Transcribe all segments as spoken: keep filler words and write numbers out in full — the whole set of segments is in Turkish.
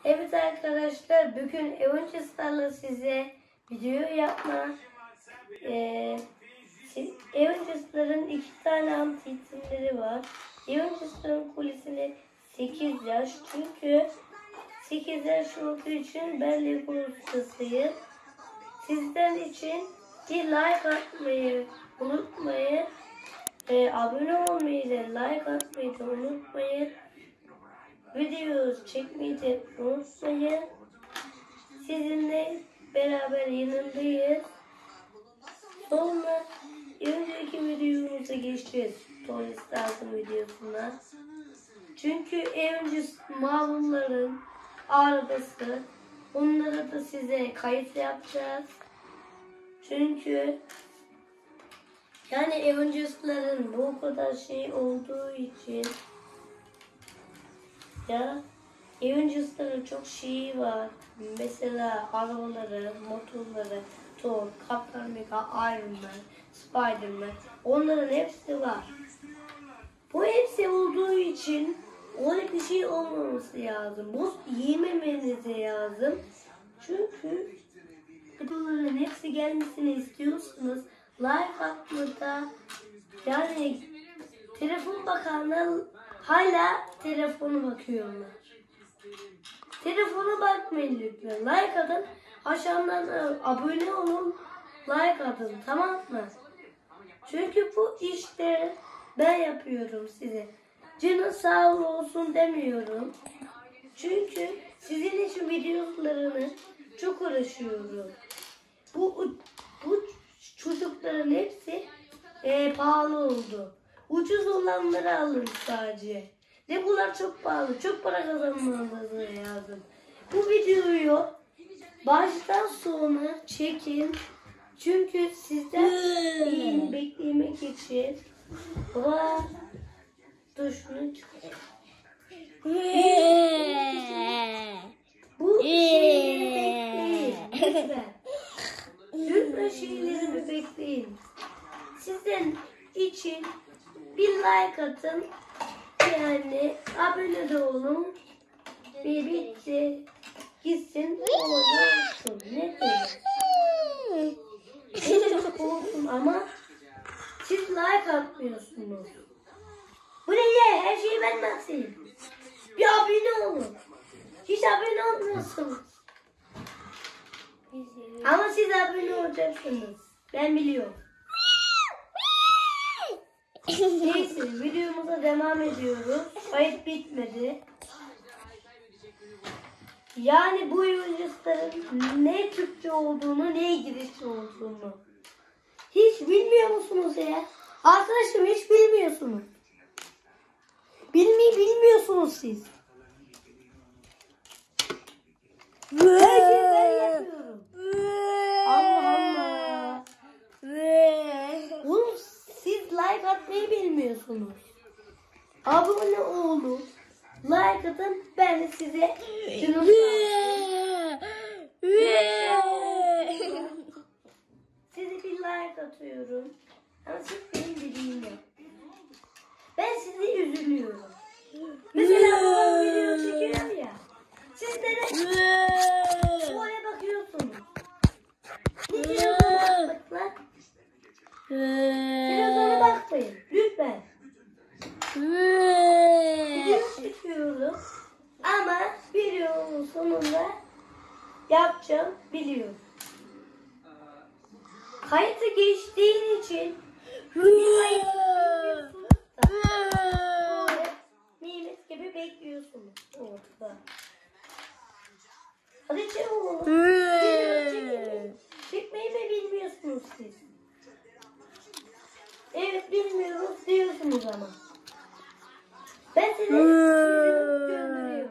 Evet arkadaşlar, bugün Avengers'larla size video yapma. Ee, Avengers'ların iki tane anti itemleri var. Avengers'ların kulisini sekiz yaş, çünkü sekiz yaş olduğu için ben Lego ustasıyım. Sizden için bir like atmayı unutmayın. Ee, abone olmayı da like atmayı da unutmayın. Video çekmeyi de unutmayın. Sizinle beraber yanındayız. Sonra önceki videomuza geçeceğiz. Tony Stark'ın videosuna. Çünkü Avengers Marvel'ların arabası. Onlara da size kayıt yapacağız. Çünkü yani Avengers'ların bu kadar şey olduğu için ya Avengers'ların çok şeyi var. Mesela arabaları, motorları, Thor, Captain America, Iron Man, Spider-Man. Onların hepsi var. Bu hepsi olduğu için öyle bir şey olmaması lazım. Boz yememenize lazım. Çünkü bunların hepsi gelmesini istiyorsanız like atmada, yani telefon bakanlar hala telefona bakıyorlar. Telefona bakmayın lütfen. Like atın. Aşağıdan abone olun. Like atın. Tamam mı? Çünkü bu işte ben yapıyorum size. Canın sağ olsun demiyorum. Çünkü sizin için videolarını çok uğraşıyorum. Bu, bu çocukların hepsi e, pahalı oldu. Ucuz olanları alın sadece. Ve bunlar çok pahalı. Çok para kazanmanız lazım. Bu videoyu baştan sona çekin. Çünkü sizden iyini beklemek için var. Dur şunu çıkar. Bu şeyleri bekleyin. Lütfen. Lütfen şeylerimi bekleyin. Sizden için bir like atın. Yani abone de olun. Bir bitti. Gitsin. Olsun. Ne diyeyim? Olsun ama siz like atmıyorsunuz. Bu ne ya? Her şeyi ben nasılayım? Bir abone olun. Hiç abone olmuyorsunuz. Ama siz abone olacaksınız. Ben biliyorum. Neyse, videomuza devam ediyoruz. Kayıt bitmedi. Yani bu Avengers'ların ne Türkçe olduğunu, ne İngilizce olduğunu hiç bilmiyor musunuz ya? Arkadaşım, hiç bilmiyorsunuz. Bilmeyi bilmiyorsunuz siz. Her şeyi ben yapıyorum. Allah Allah. Oğlum, siz like atmayı bilmiyorsunuz. Abone olun. Like atın, ben de size şunu size bir like atıyorum. Ama siz benim dediğimi yapın. Ben sizi üzülüyorum. Mesela babam video çekiyor ya. Siz neden oraya bakıyorsunuz? Ne televizyona bakmak lan? Televizyona bakmayın. Lütfen. Video çekiyorum. Ama videonun sonunda yapacağım, biliyorum. Kayıtı geçtiğin için bir kayıt yapıyorsunuz da böyle nimet gibi bekliyorsunuz ortada. Hadi çabuk olun. Çekmeyi mi bilmiyorsunuz siz? Evet, bilmiyoruz diyorsunuz ama. Ben size gönderiyorum.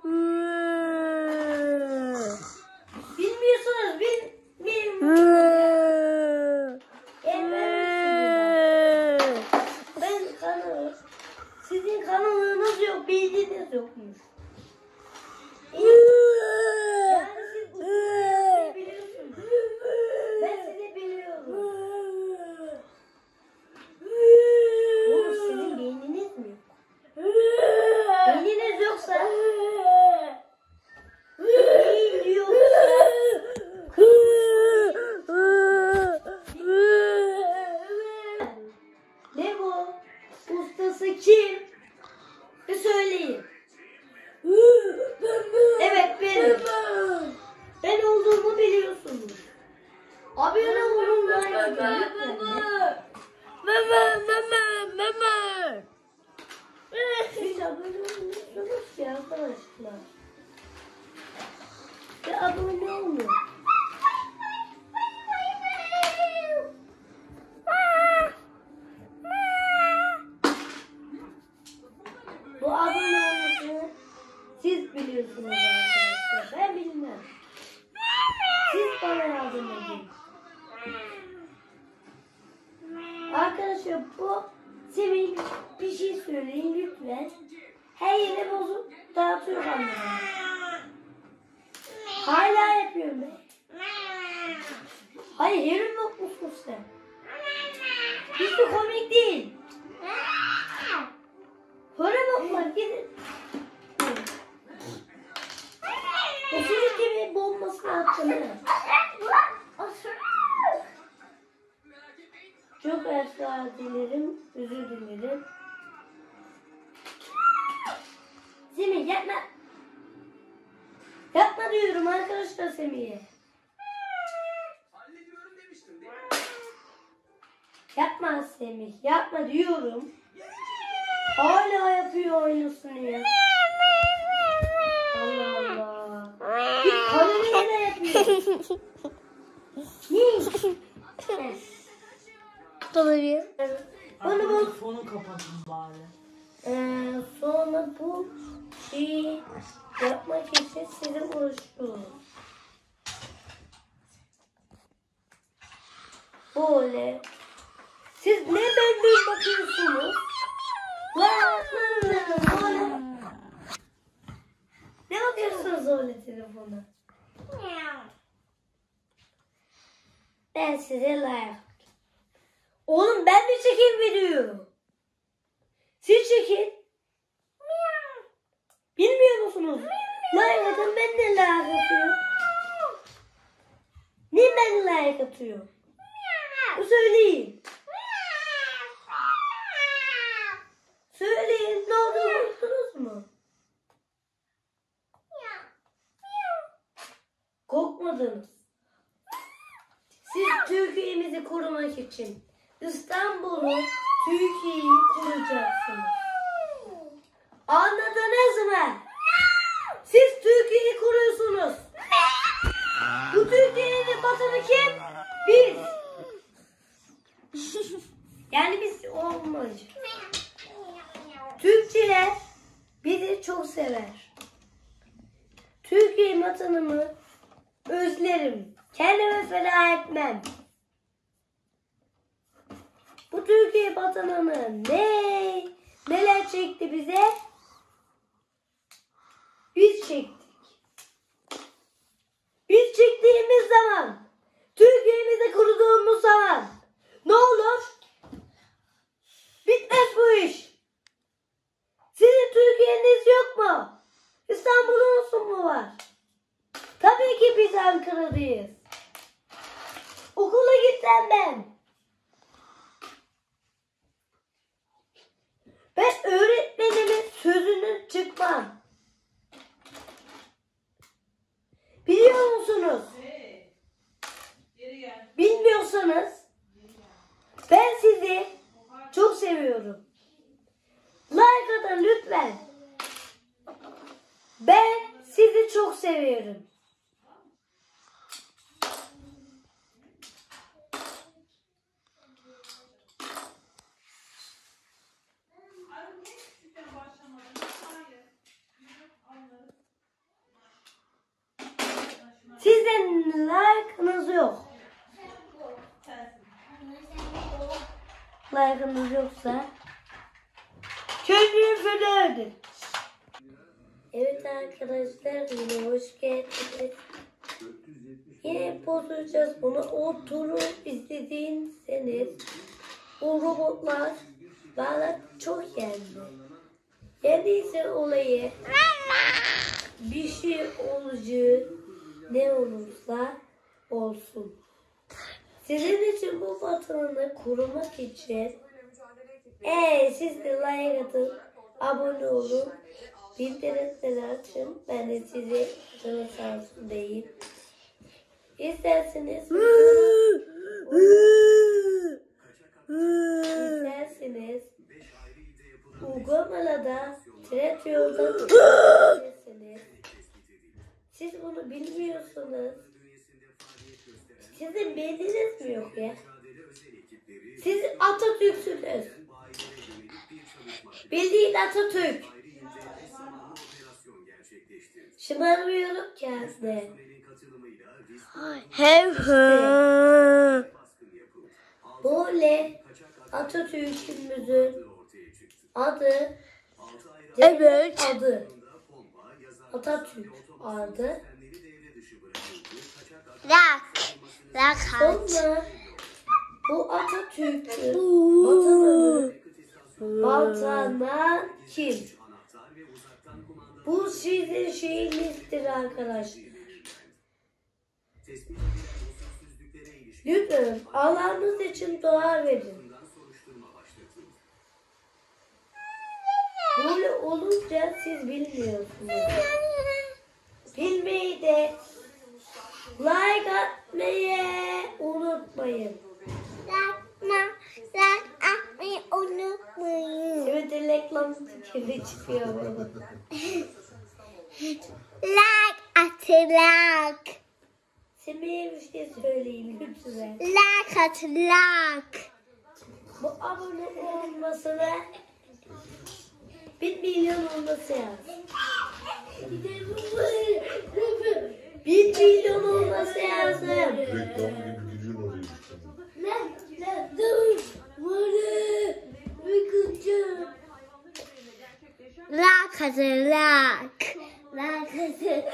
Bilmiyorsunuz, bil, bilmiyorsunuz. Evet, ben kanalım. Sizin kanalınız yok, bildiğiniz yokmuş. Yani siz bu biliyorsunuz. Ben sizi biliyorum. Oğlum, sizin Abone olun. Mama mama mama. Siz abone olmuyorsunuz ki arkadaşlar. Ve abone olun. Bu abone olmasını siz biliyorsunuz arkadaşlar. Ben bilmem. Siz bana yardım edin. Arkadaşlar bu Semih bir şey söyleyin lütfen. Her yere bozup dağıtıyor anlamı. Hala yapıyorum ben. Hayır yerim yok musun sen? Hiç de komik değil. Böyle bakma gidin. O çocuk gibi bombasını attım ha. Çok esra dilerim, özür dilerim. Semih yapma. Yapma diyorum arkadaşlar Semih'e. Yapma Semih, yapma diyorum. Hala yapıyor aynısını ya. Allah Allah. Bir kameraya da yapıyor. Ne? Kamerayı. Onu bu. Telefonu kapatın bari. Ee, sonra bu şeyi yapmak için size uğraşıyorum. Böyle. Siz ne benden bakıyorsunuz? Ne bakıyorsunuz öyle telefona? Ben size like. Oğlum ben mi çekeyim videoyu? Siz çekin. Bilmiyor musunuz? Like atın, ben de like atıyorum. Niye ben like atıyorum? Bu söyleyin. Söyleyin, ne oldu, korktunuz mu? Korkmadınız. Siz Türkiye'mizi korumak için İstanbul'u, Türkiye'yi koruyacaksınız. Anladınız mı? Siz Türkiye'yi koruyorsunuz. Bu Türkiye'nin vatanı kim? Biz. Yani biz olmayız. Türkçeler bizi çok sever. Türkiye vatanımı özlerim. Kendime feda etmem. Bu Türkiye vatanını ne neler çekti bize? Biz çektik. Biz çektiğimiz zaman, Türkiye'mizi koruduğumuz zaman ne olur? Bitmez bu iş. Sizin Türkiye'niz yok mu? İstanbul'un mu var? Tabii ki biz Ankara'dayız. Okula gittim ben. Ben öğretmenimin sözünü çıkmam. Biliyor musunuz? Bilmiyorsanız ben sizi çok seviyorum. Like atın lütfen. Ben sizi çok seviyorum. Sizin like'ınız yok. Like'ınız yoksa kendini feda edin. Evet arkadaşlar, yine hoş geldiniz. Yine bozacağız bunu. Oturup izlediğiniz o robotlar bana çok geldi. Geldiyse olayı bir şey olacağı ne olursa olsun. Sizin için bu vatanı korumak için eee siz de like atın, abone olun, bildirimleri açın. Ben de size canı sağ olsun diyeyim. İsterseniz İsterseniz uygulamalarda tret yoldan ulaşabilirsiniz. Siz bunu bilmiyorsunuz. Sizin beyniniz mi yok ya? Siz Atatürk'sünüz. Bildiğin Atatürk. Şımarmıyorum kendine. Hem hı. Böyle Atatürk'ümüzün adı, Evet. adı, Atatürk adı. Lak. Lak. Sonra bu Atatürk'ün vatanı, vatana kim? Bu sizin şeyinizdir arkadaşlar. Lütfen Allah'ınız için dua verin. Böyle olunca siz bilmiyorsunuz. Bilmeyi de like atmayı unutmayın. Lak atmayı unutmayın. Evet, reklam gibi çıkıyor bana. Lak atı lak. Semih'e bir şey söyleyin lütfen. Lak atı lak. Bu abone olmasına bir milyon olması lazım. Bir milyon olması lazım. Reklam gibi gidiyor oraya işte. Lan lan dur. Bana bakacağım. Lak atı lak. Lak atı.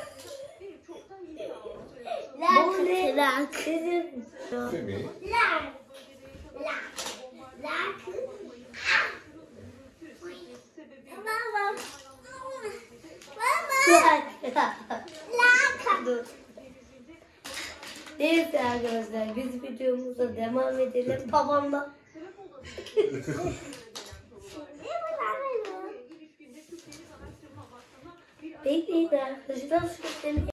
Lak atı lak. Sizin Semih. Lak. Lak. Lak. Baba. Baba. Lak. Dur. Neyse arkadaşlar, biz videomuza devam edelim. Babamla. Bekleyin arkadaşlar. Şu